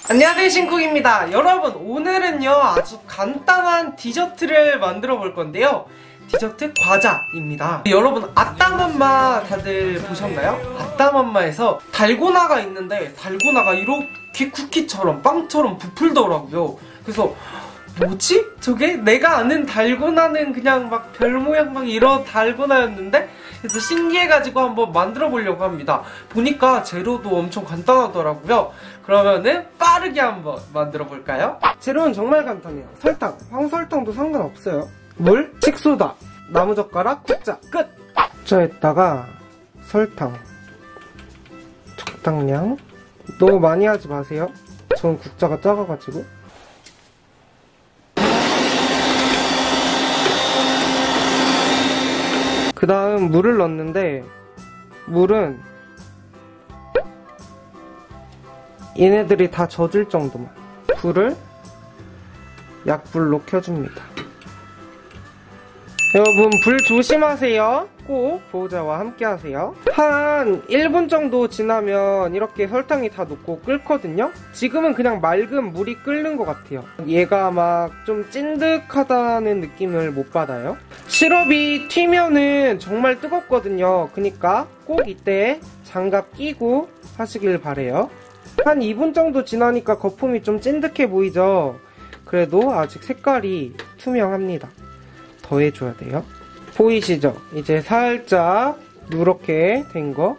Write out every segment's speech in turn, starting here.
안녕하세요, 신쿡입니다. 여러분, 오늘은요 아주 간단한 디저트를 만들어 볼 건데요, 디저트 과자입니다. 여러분, 아따맘마 다들 보셨나요? 아따맘마에서 달고나가 있는데 달고나가 이렇게 쿠키처럼 빵처럼 부풀더라고요. 그래서 뭐지? 저게? 내가 아는 달고나는 그냥 막 별 모양 막 이런 달고나였는데, 그래서 신기해가지고 한번 만들어 보려고 합니다. 보니까 재료도 엄청 간단하더라고요. 그러면은 빠르게 한번 만들어 볼까요? 재료는 정말 간단해요. 설탕, 황설탕도 상관없어요. 물, 식소다, 나무젓가락, 국자, 끝! 국자에다가 설탕 적당량, 너무 많이 하지 마세요. 전 국자가 작아가지고. 그 다음 물을 넣는데, 물은 얘네들이 다 젖을 정도만. 불을 약불로 켜줍니다. 여러분, 불 조심하세요. 꼭 보호자와 함께 하세요. 한 1분 정도 지나면 이렇게 설탕이 다 녹고 끓거든요. 지금은 그냥 맑은 물이 끓는 것 같아요. 얘가 막 좀 찐득하다는 느낌을 못 받아요. 시럽이 튀면은 정말 뜨겁거든요. 그러니까 꼭 이때 장갑 끼고 하시길 바래요. 한 2분 정도 지나니까 거품이 좀 찐득해 보이죠? 그래도 아직 색깔이 투명합니다. 더 해줘야 돼요. 보이시죠? 이제 살짝 누렇게 된 거.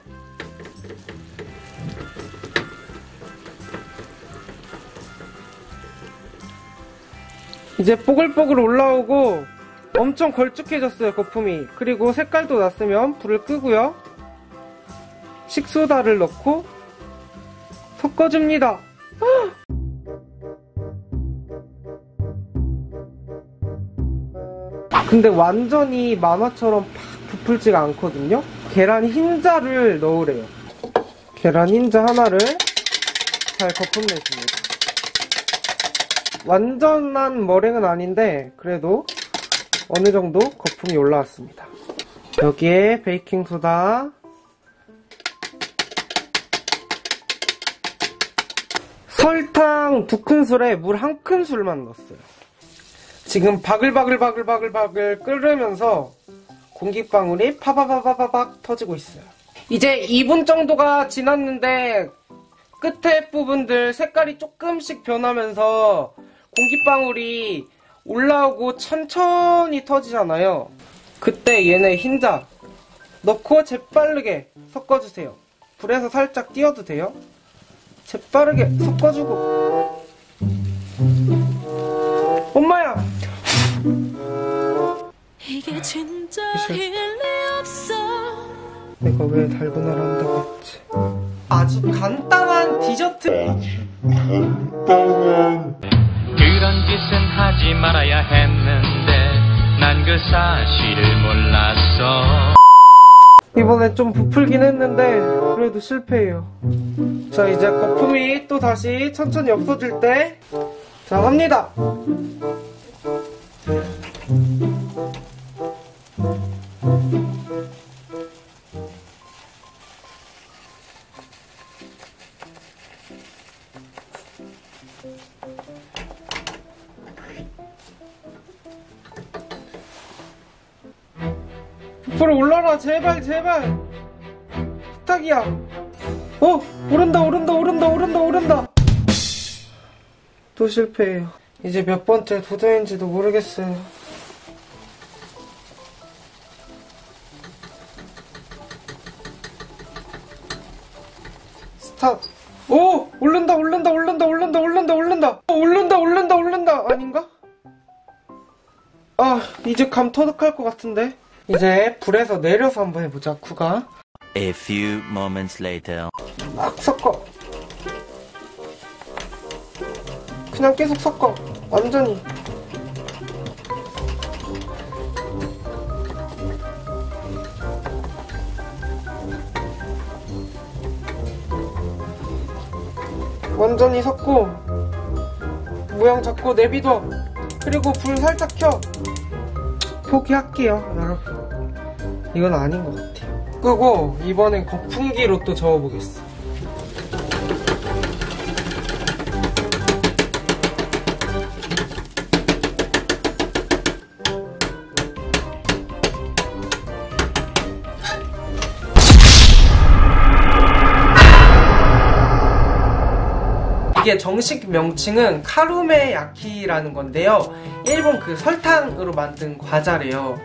이제 뽀글뽀글 올라오고 엄청 걸쭉해졌어요, 거품이. 그리고 색깔도 났으면 불을 끄고요. 식소다를 넣고 섞어줍니다. 근데 완전히 만화처럼 팍 부풀지가 않거든요. 계란 흰자를 넣으래요. 계란 흰자 하나를 잘 거품 내줍니다. 완전한 머랭은 아닌데 그래도 어느 정도 거품이 올라왔습니다. 여기에 베이킹소다, 설탕 2큰술에 물 1큰술만 넣었어요. 지금 바글바글 끓으면서 공기방울이 파바바바박 터지고 있어요. 이제 2분 정도가 지났는데 끝에 부분들 색깔이 조금씩 변하면서 공기방울이 올라오고 천천히 터지잖아요. 그때 얘네 흰자 넣고 재빠르게 섞어주세요. 불에서 살짝 띄워도 돼요. 재빠르게 섞어주고. 엄마야! 이게 진짜 일리 없어. 내가 왜 달고나를 한다고 했지? 아주 간단한 디저트. 그런 짓은 하지 말아야 했는데 난 그 사실을 몰랐어. 이번에 좀 부풀긴 했는데 그래도 실패해요. 자, 이제 거품이 또 다시 천천히 없어질 때, 자, 합니다. 부풀어 올라라, 제발 제발 부탁이야. 오른다. 또 실패해요. 이제 몇 번째 도전인지도 모르겠어요. 스탑. 오! 오른다. 아닌가? 아, 이제 감 터득할 것 같은데. 이제 불에서 내려서 한번 해보자, 쿠가. A few moments later. 막 섞어. 그냥 계속 섞어. 완전히. 완전히 섞고 모양 잡고 내비둬. 그리고 불 살짝 켜. 포기할게요, 여러분. 이건 아닌 것 같아요. 끄고 이번엔 거품기로 또 저어보겠어. 이게 정식 명칭은 카루메 야키라는 건데요. 일본 그 설탕으로 만든 과자래요.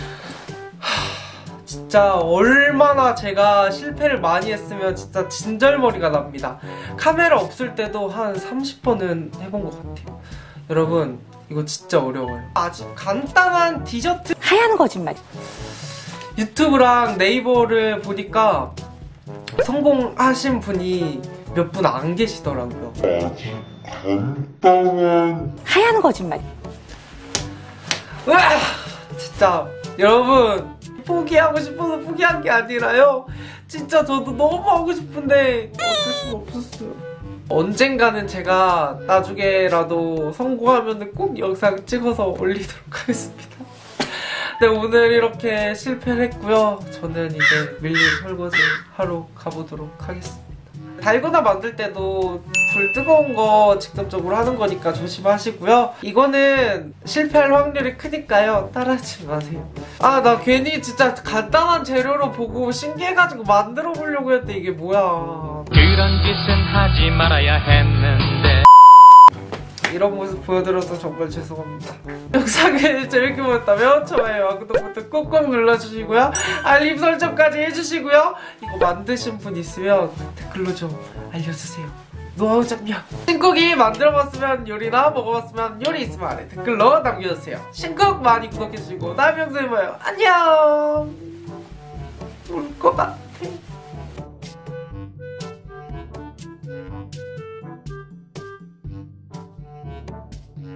진짜 얼마나 제가 실패를 많이 했으면 진짜 진절머리가 납니다. 카메라 없을 때도 한 30번은 해본 것 같아요. 여러분 이거 진짜 어려워요. 아주 간단한 디저트 하얀 거짓말. 유튜브랑 네이버를 보니까 성공하신 분이 몇 분 안 계시더라고요. 하얀 거짓말. 으아! 진짜 여러분 포기하고 싶어서 포기한 게 아니라요. 진짜 저도 너무 하고 싶은데 어쩔 수가 없었어요. 언젠가는 제가 나중에라도 성공하면 꼭 영상 찍어서 올리도록 하겠습니다. 네, 오늘 이렇게 실패를 했고요. 저는 이제 밀린 설거지 하러 가보도록 하겠습니다. 달고나 만들 때도 불 뜨거운 거 직접적으로 하는 거니까 조심하시고요. 이거는 실패할 확률이 크니까요. 따라하지 마세요. 아, 나 괜히 진짜 간단한 재료로 보고 신기해가지고 만들어 보려고 했는데 이게 뭐야. 그런 짓은 하지 말아야 했는데. 이런 모습 보여드려서 정말 죄송합니다. 영상을 재밌게 보셨다면 좋아요와 구독 버튼 꾹꾹 눌러주시고요. 알림 설정까지 해주시고요. 이거 만드신 분 있으면 댓글로 좀 알려주세요. 노하우 점령. 신쿡이 만들어봤으면 요리나 먹어봤으면 요리 있으면 아래 댓글로 남겨주세요. 신쿡 많이 구독해주시고 다음 영상에 봐요. 안녕. 울 것 같아.